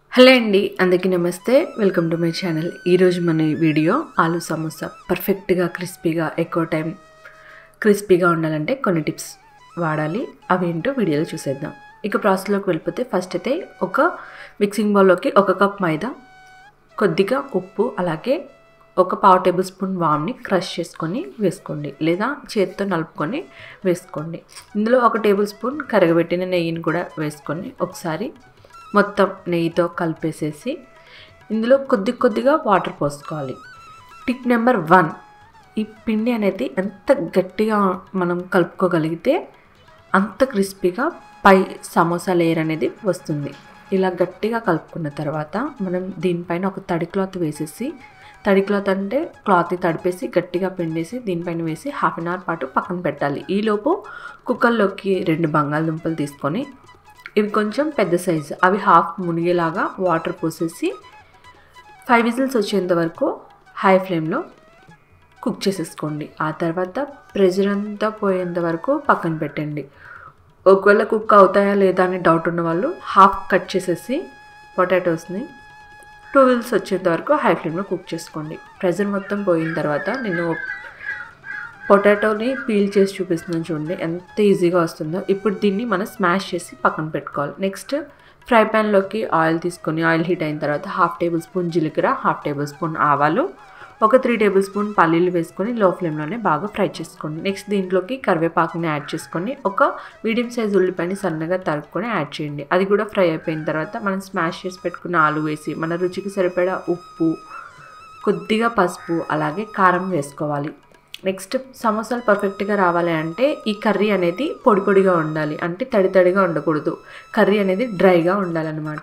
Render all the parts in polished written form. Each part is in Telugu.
హలో అండి, అందరికీ నమస్తే. Welcome to my channel. ఈరోజు మన వీడియో ఆలూ సమోసా పర్ఫెక్ట్గా క్రిస్పీగా ఎక్కువ టైం క్రిస్పీగా ఉండాలంటే కొన్ని టిప్స్ వాడాలి. అవేంటో వీడియోలో చూసేద్దాం. ఇక ప్రాసెస్లోకి వెళ్ళిపోతే ఫస్ట్ అయితే ఒక మిక్సింగ్ బౌల్లోకి 1 కప్ మైదా, కొద్దిగా ఉప్పు, అలాగే ఒక 1/2 టేబుల్ స్పూన్ వామ్ని క్రష్ చేసుకొని వేసుకోండి, లేదా చేతితో నలుపుకొని వేసుకోండి. ఇందులో 1 టేబుల్ స్పూన్ కరగబెట్టిన నెయ్యిని కూడా వేసుకొని ఒకసారి మొత్తం నెయ్యితో కలిపేసేసి ఇందులో కొద్దిగా వాటర్ పోసుకోవాలి. టిప్ నెంబర్ 1, ఈ పిండి అనేది ఎంత గట్టిగా మనం కలుపుకోగలిగితే అంత క్రిస్పీగా పై సమోసా లేయర్ అనేది వస్తుంది. ఇలా గట్టిగా కలుపుకున్న తర్వాత మనం దీనిపైన ఒక తడి క్లాత్ వేసేసి, తడి క్లాత్ అంటే క్లాత్ని తడిపేసి గట్టిగా పిండేసి దీనిపైన వేసి 1/2 అవర్ పాటు పక్కన పెట్టాలి. ఈలోపు కుక్కర్లోకి 2 బంగాళదుంపలు తీసుకొని, ఇవి కొంచెం పెద్ద సైజు, అవి హాఫ్ మునిగేలాగా వాటర్ పోసేసి 5 విజిల్స్ వచ్చేంత వరకు హై ఫ్లేమ్లో కుక్ చేసేసుకోండి. ఆ తర్వాత ప్రెషర్ అంతా పోయేంత వరకు పక్కన పెట్టండి. ఒకవేళ కుక్ అవుతాయా లేదా అని డౌట్ ఉన్న వాళ్ళు హాఫ్ కట్ చేసేసి పొటాటోస్ని 2 విజిల్స్ వచ్చేంత వరకు హై ఫ్లేమ్లో కుక్ చేసుకోండి. ప్రెషర్ మొత్తం పోయిన తర్వాత నేను పొటాటోని పీల్ చేసి చూపిస్తున్నాను, చూడండి ఎంత ఈజీగా వస్తుందో. ఇప్పుడు దీన్ని మనం స్మాష్ చేసి పక్కన పెట్టుకోవాలి. నెక్స్ట్ ఫ్రై ప్యాన్లోకి ఆయిల్ తీసుకొని, ఆయిల్ హీట్ అయిన తర్వాత 1/2 టేబుల్ స్పూన్ జీలకర్ర, 1/2 టేబుల్ స్పూన్ ఆవాలు, ఒక 3 టేబుల్ స్పూన్ పల్లీలు వేసుకొని లో ఫ్లేమ్లోనే బాగా ఫ్రై చేసుకోండి. నెక్స్ట్ దీంట్లోకి కరివేపాకుని యాడ్ చేసుకొని ఒక మీడియం సైజ్ ఉల్లిపాయని సన్నగా తరుక్కొని యాడ్ చేయండి. అది కూడా ఫ్రై అయిపోయిన తర్వాత మనం స్మాష్ చేసి పెట్టుకున్న ఆలు వేసి మన రుచికి సరిపడా ఉప్పు, కొద్దిగా పసుపు, అలాగే కారం వేసుకోవాలి. నెక్స్ట్ సమోసాలు పర్ఫెక్ట్గా రావాలి అంటే ఈ కర్రీ అనేది పొడి పొడిగా ఉండాలి, అంటే తడి తడిగా ఉండకూడదు. కర్రీ అనేది డ్రైగా ఉండాలన్నమాట.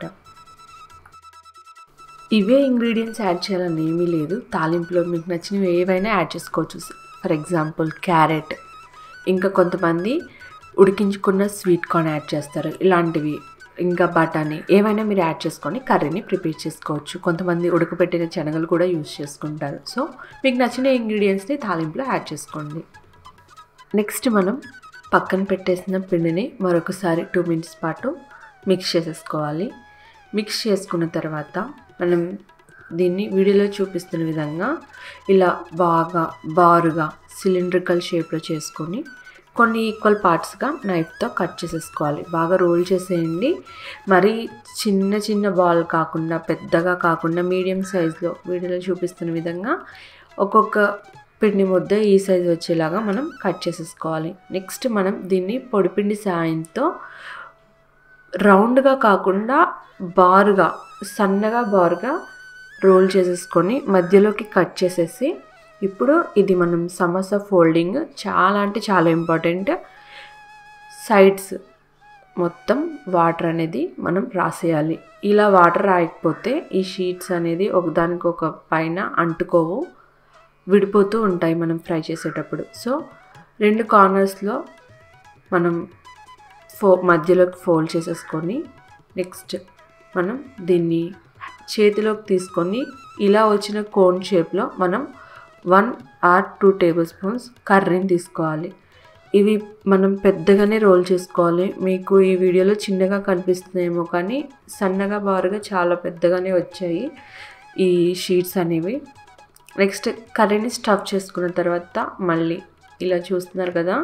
ఇవే ఇంగ్రీడియంట్స్ యాడ్ చేయాలని ఏమీ లేదు. తాలింపులో మీకు నచ్చినవి ఏవైనా యాడ్ చేసుకోవచ్చు. ఫర్ ఎగ్జాంపుల్ క్యారెట్, ఇంకా కొంతమంది ఉడికించుకున్న స్వీట్ కార్న్ యాడ్ చేస్తారు, ఇలాంటివి, ఇంకా బఠానీ, ఏవైనా మీరు యాడ్ చేసుకొని కర్రీని ప్రిపేర్ చేసుకోవచ్చు. కొంతమంది ఉడకబెట్టిన శనగలు కూడా యూజ్ చేసుకుంటారు. సో మీకు నచ్చిన ఇంగ్రీడియంట్స్ని తాలింపులో యాడ్ చేసుకోండి. నెక్స్ట్ మనం పక్కన పెట్టేసిన పిండిని మరొకసారి 2 మినిట్స్ పాటు మిక్స్ చేసేసుకోవాలి. మిక్స్ చేసుకున్న తర్వాత మనం దీన్ని వీడియోలో చూపిస్తున్న విధంగా ఇలా బాగా బారుగా సిలిండ్రికల్ షేప్లో చేసుకొని కొన్ని ఈక్వల్ పార్ట్స్గా నైఫ్తో కట్ చేసేసుకోవాలి. బాగా రోల్ చేసేయండి. మరీ చిన్న చిన్న బాల్ కాకుండా, పెద్దగా కాకుండా మీడియం సైజులో వీడియోలో చూపిస్తున్న విధంగా ఒక్కొక్క పిండి ముద్ద ఈ సైజు వచ్చేలాగా మనం కట్ చేసేసుకోవాలి. నెక్స్ట్ మనం దీన్ని పొడిపిండి సాయంతో రౌండ్గా కాకుండా బారుగా, సన్నగా బారుగా రోల్ చేసేసుకొని మధ్యలోకి కట్ చేసేసి, ఇప్పుడు ఇది మనం సమోసా ఫోల్డింగ్ చాలా అంటే చాలా ఇంపార్టెంట్. సైడ్స్ మొత్తం వాటర్ అనేది మనం రాసేయాలి. ఇలా వాటర్ రాయకపోతే ఈ షీట్స్ అనేది ఒకదానికొక పైన అంటుకోవు, విడిపోతూ ఉంటాయి మనం ఫ్రై చేసేటప్పుడు. సో 2 కార్నర్స్లో మనం మధ్యలోకి ఫోల్డ్ చేసేసుకొని, నెక్స్ట్ మనం దీన్ని చేతిలోకి తీసుకొని ఇలా వచ్చిన కోన్ షేప్లో మనం 1 or 2 టేబుల్ స్పూన్స్ కర్రీని తీసుకోవాలి. ఇవి మనం పెద్దగానే రోల్ చేసుకోవాలి. మీకు ఈ వీడియోలో చిన్నగా కనిపిస్తున్నాయేమో కానీ సన్నగా బారుగా చాలా పెద్దగానే వచ్చాయి ఈ షీట్స్ అనేవి. నెక్స్ట్ కర్రీని స్టఫ్ చేసుకున్న తర్వాత మళ్ళీ ఇలా చూస్తున్నారు కదా,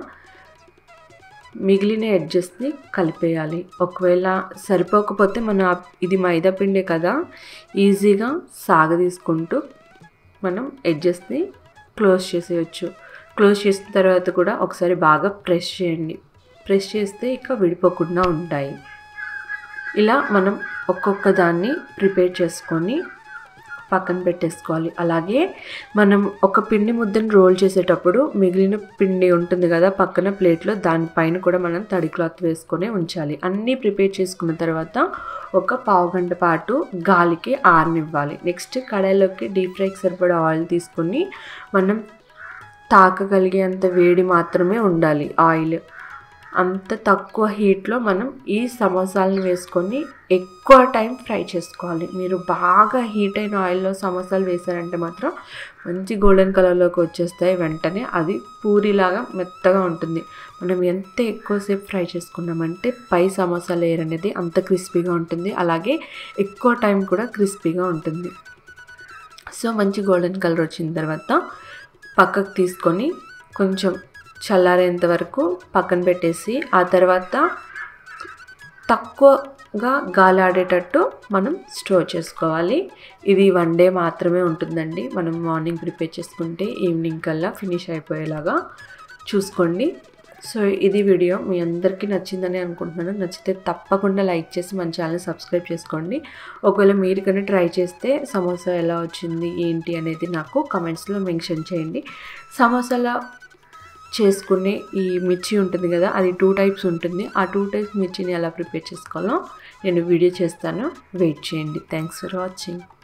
మిగిలిన ఎడ్జెస్ని కలిపేయాలి. ఒకవేళ సరిపోకపోతే ఇది మైదా పిండే కదా, ఈజీగా సాగదీసుకుంటూ మనం ఎడ్జెస్ని క్లోజ్ చేసేయచ్చు. క్లోజ్ చేసిన తర్వాత కూడా ఒకసారి బాగా ప్రెస్ చేయండి. ప్రెస్ చేస్తే ఇక విడిపోకుండా ఉంటాయి. ఇలా మనం ఒక్కొక్క దాన్ని ప్రిపేర్ చేసుకొని పక్కన పెట్టేసుకోవాలి. అలాగే మనం ఒక పిండి ముద్దను రోల్ చేసేటప్పుడు మిగిలిన పిండి ఉంటుంది కదా పక్కన ప్లేట్లో, దానిపైన కూడా మనం తడి క్లాత్ వేసుకొని ఉంచాలి. అన్నీ ప్రిపేర్ చేసుకున్న తర్వాత ఒక 1/2 గంట పాటు గాలికి ఆరనివ్వాలి. నెక్స్ట్ కడాయిలోకి డీప్ ఫ్రైకి సరిపడా ఆయిల్ తీసుకొని, మనం తాకగలిగేంత వేడి మాత్రమే ఉండాలి ఆయిల్. అంత తక్కువ హీట్లో మనం ఈ సమోసాలను వేసుకొని ఎక్కువ టైం ఫ్రై చేసుకోవాలి. మీరు బాగా హీట్ అయిన ఆయిల్లో సమోసాలు వేసారంటే మాత్రం మంచి గోల్డెన్ కలర్లోకి వచ్చేస్తాయి వెంటనే. అది పూరిలాగా మెత్తగా ఉంటుంది. మనం ఎంత ఎక్కువసేపు ఫ్రై చేసుకున్నామంటే పై సమోసా లేయర్ అనేది అంత క్రిస్పీగా ఉంటుంది. అలాగే ఎక్కువ టైం కూడా క్రిస్పీగా ఉంటుంది. సో మంచి గోల్డెన్ కలర్ వచ్చిన తర్వాత పక్కకు తీసుకొని కొంచెం చల్లారేంత వరకు పక్కన పెట్టేసి ఆ తర్వాత తక్కువగా గాలి ఆడేటట్టు మనం స్టోర్ చేసుకోవాలి. ఇది 1 డే మాత్రమే ఉంటుందండి. మనం మార్నింగ్ ప్రిపేర్ చేసుకుంటే ఈవినింగ్ కల్లా ఫినిష్ అయిపోయేలాగా చూసుకోండి. సో ఇది వీడియో మీ అందరికీ నచ్చిందని అనుకుంటున్నాను. నచ్చితే తప్పకుండా లైక్ చేసి మన ఛానల్ సబ్స్క్రైబ్ చేసుకోండి. ఒకవేళ మీరు కనుక ట్రై చేస్తే సమోసా ఎలా వచ్చింది ఏంటి అనేది నాకు కమెంట్స్లో మెన్షన్ చేయండి. సమోసాల చేసుకునే ఈ మిర్చి ఉంటుంది కదా, అది 2 టైప్స్ ఉంటుంది. ఆ 2 టైప్స్ మిర్చిని ఎలా ప్రిపేర్ చేసుకోవాలో నేను వీడియో చేస్తాను. వెయిట్ చేయండి. Thanks for watching.